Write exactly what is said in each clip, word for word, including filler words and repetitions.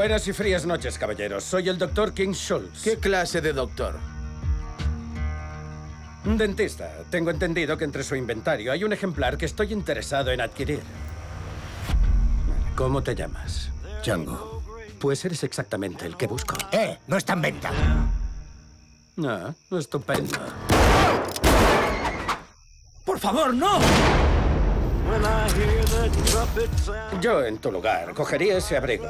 Buenas y frías noches, caballeros. Soy el doctor King Schultz. ¿Qué clase de doctor? Un dentista. Tengo entendido que entre su inventario hay un ejemplar que estoy interesado en adquirir. ¿Cómo te llamas? Django. Pues eres exactamente el que busco. ¡Eh! No está en venta. Ah, estupendo. ¡Por favor, no! Yo, en tu lugar, cogería ese abrigo.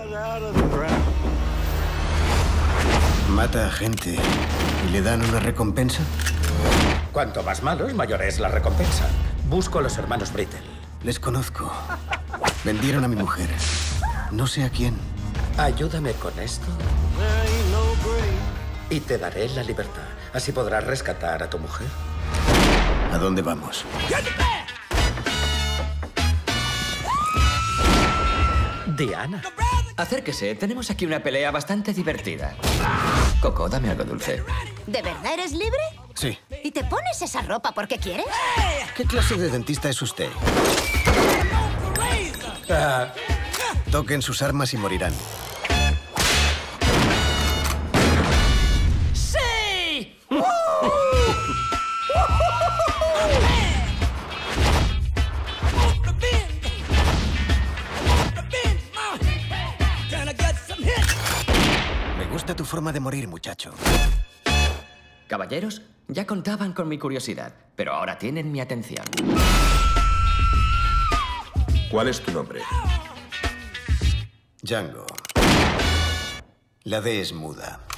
Mata a gente y le dan una recompensa. Cuanto más malos, mayor es la recompensa. Busco a los hermanos Brittle. Les conozco. Vendieron a mi mujer. No sé a quién. Ayúdame con esto y te daré la libertad. Así podrás rescatar a tu mujer. ¿A dónde vamos? Diana. Acérquese, tenemos aquí una pelea bastante divertida. Coco, dame algo dulce. ¿De verdad eres libre? Sí. ¿Y te pones esa ropa porque quieres? ¿Qué clase de dentista es usted? Ah, Toquen sus armas y morirán. ¡Sí! Me gusta tu forma de morir, muchacho. Caballeros, ya contaban con mi curiosidad, pero ahora tienen mi atención. ¿Cuál es tu nombre? Django. La D es muda.